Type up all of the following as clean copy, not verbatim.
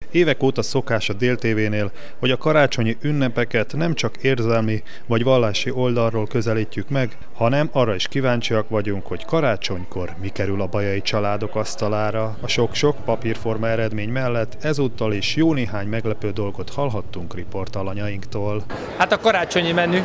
Évek óta szokás a Dél TV-nél, hogy a karácsonyi ünnepeket nem csak érzelmi vagy vallási oldalról közelítjük meg, hanem arra is kíváncsiak vagyunk, hogy karácsonykor mi kerül a bajai családok asztalára. A sok-sok papírforma eredmény mellett ezúttal is jó néhány meglepő dolgot hallhattunk riportalanyainktól. Hát a karácsonyi menü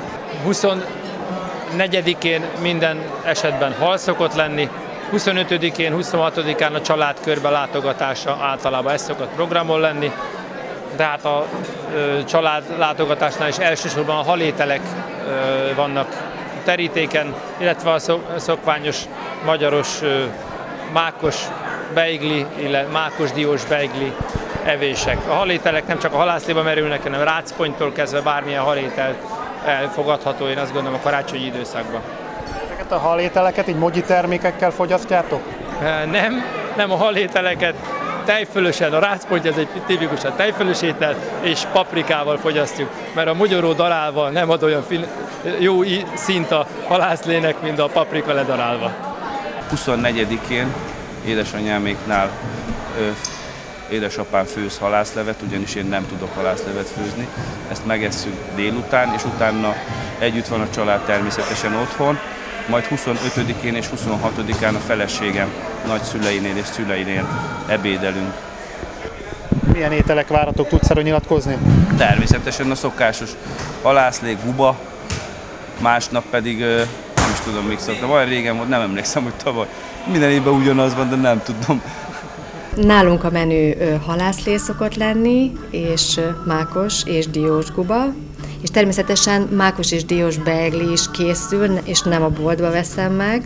24-én minden esetben hal szokott lenni, 25-én, 26-án a családkörbe látogatása általában ez szokott programon lenni, de hát a család látogatásnál is elsősorban a halételek vannak terítéken, illetve a szokványos magyaros mákos beigli, illetve mákos diós beigli evések. A halételek nem csak a halászléba merülnek, hanem rácponytól kezdve bármilyen halétel elfogadható, én azt gondolom, a karácsonyi időszakban. Ezeket a halételeket így mogyi termékekkel fogyasztjátok? Nem a halételeket, tejfölösen, a rácponty ez egy tipikusan tejfölös étel, és paprikával fogyasztjuk, mert a mogyoró darálva nem ad olyan jó szint a halászlének, mint a paprika ledarálva. 24-én édesanyáméknál édesapám főz halászlevet, ugyanis én nem tudok halászlevet főzni. Ezt megesszük délután, és utána együtt van a család természetesen otthon, majd 25-én és 26-án a feleségem nagyszüleinél és szüleinél ebédelünk. Milyen ételek várhatók, tudsz erről nyilatkozni? Természetesen a szokásos halászlé, guba, másnap pedig nem is tudom, mik szoktam. Olyan régen volt, nem emlékszem, hogy tavaly. Minden évben ugyanaz van, de nem tudom. Nálunk a menü halászlé szokott lenni, és mákos és diós guba, és természetesen mákos és diós beigli is készül, és nem a boltba veszem meg.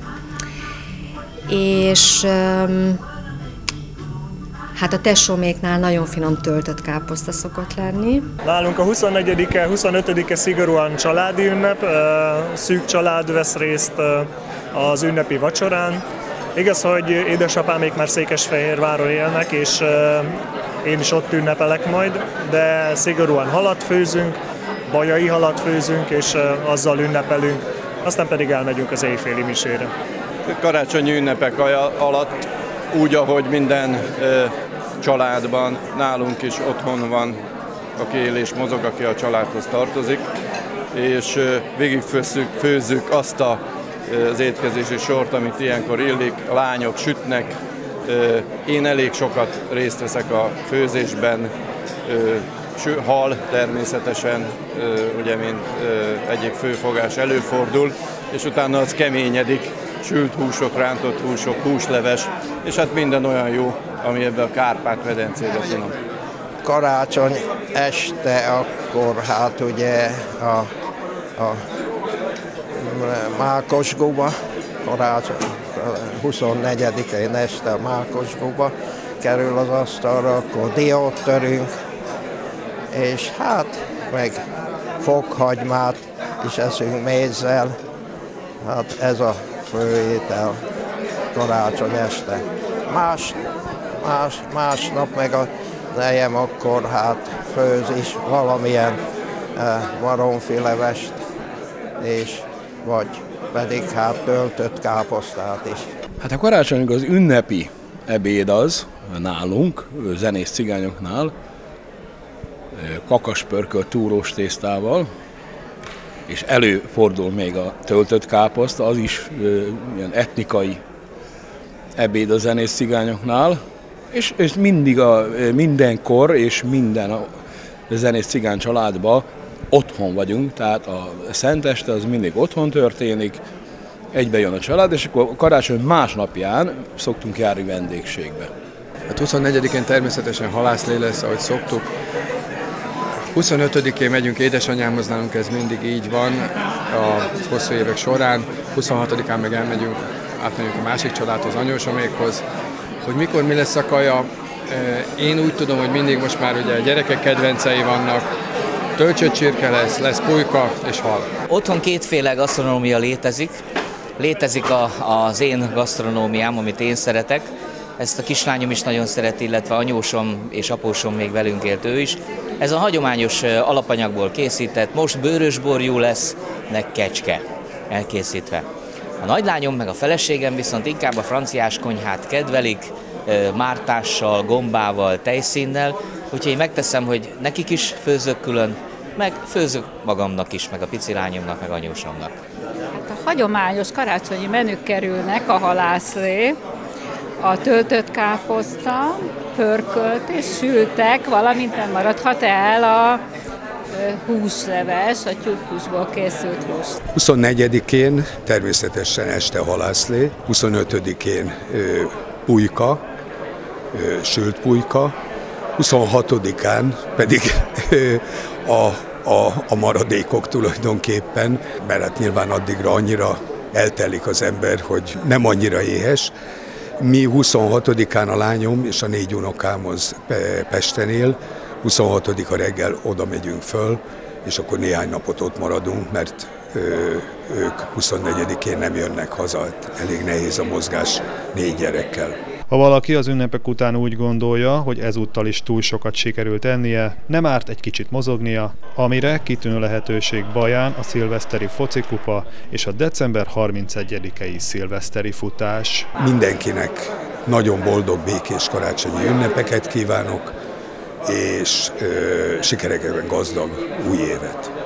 És hát a tesóméknál nagyon finom töltött káposzta szokott lenni. Nálunk a 24-e, 25-e szigorúan családi ünnep, szűk család vesz részt az ünnepi vacsorán. Igaz, hogy édesapámék már Székesfehérváron élnek, és én is ott ünnepelek majd, de szigorúan halat főzünk, bajai halat főzünk, és azzal ünnepelünk, aztán pedig elmegyünk az éjféli misére. Karácsonyi ünnepek alatt úgy, ahogy minden családban, nálunk is otthon van, aki él és mozog, aki a családhoz tartozik, és végigfőzzük azt az étkezési sort, amit ilyenkor illik, a lányok sütnek. Én elég sokat részt veszek a főzésben, hal természetesen, ugye mint egyik főfogás előfordul, és utána az keményedik, sült húsok, rántott húsok, húsleves, és hát minden olyan jó, ami ebbe a Kárpát-medencébe finom. Karácsony este akkor hát ugye a mákos guba, karácsony 24-én este a mákos guba kerül az asztalra, akkor diót törünk, és hát meg fokhagymát is eszünk mézzel, hát ez a főétel karácsony este. Másnap meg a nejem akkor hát főz is valamilyen baromfilevest, és vagy pedig hát töltött káposztát is. Hát a karácsonyunk az ünnepi ebéd az nálunk, zenész cigányoknál, kakaspörkölt túrós tésztával, és előfordul még a töltött káposzta, az is ilyen etnikai ebéd a zenész cigányoknál, és mindig mindenkor és minden a zenész cigány családban otthon vagyunk, tehát a szenteste az mindig otthon történik, egybe jön a család, és akkor karácsony másnapján szoktunk járni vendégségbe. Hát 24-én természetesen halászlé lesz, ahogy szoktuk. 25-én megyünk édesanyámhoz, nálunk ez mindig így van a hosszú évek során. 26-án meg átmegyünk a másik családhoz, anyósomékhoz. Hogy mikor mi lesz a kaja, én úgy tudom, hogy mindig most már ugye a gyerekek kedvencei vannak, töltsött csirke lesz pulyka és hal. Otthon kétféle gasztronómia létezik. Létezik az én gasztronómiám, amit én szeretek. Ezt a kislányom is nagyon szereti, illetve anyósom és apósom még velünk élt ő is. Ez a hagyományos alapanyagból készített, most bőrösborjú lesz, meg kecske elkészítve. A nagylányom meg a feleségem viszont inkább a franciás konyhát kedvelik, mártással, gombával, tejszínnel, úgyhogy én megteszem, hogy nekik is főzök külön, meg főzök magamnak is, meg a pici lányomnak, meg anyósomnak. Hát a hagyományos karácsonyi menük kerülnek a halászlé, a töltött káposzta, pörkölt és sültek, valamint nem maradhat el a húsleves, a tyúkhúsból készült hús. 24-én természetesen este halászlé, 25-én pulyka, sült pulyka, 26-án pedig a maradékok tulajdonképpen, mert hát nyilván addigra annyira eltelik az ember, hogy nem annyira éhes. Mi 26-án a lányom és a 4 unokám az Pesten él, 26-a reggel oda megyünk föl, és akkor néhány napot ott maradunk, mert ők 24-én nem jönnek haza, elég nehéz a mozgás 4 gyerekkel. Ha valaki az ünnepek után úgy gondolja, hogy ezúttal is túl sokat sikerült ennie, nem árt egy kicsit mozognia, amire kitűnő lehetőség Baján a szilveszteri focikupa és a december 31-i szilveszteri futás. Mindenkinek nagyon boldog, békés karácsonyi ünnepeket kívánok, és sikerekben gazdag új évet!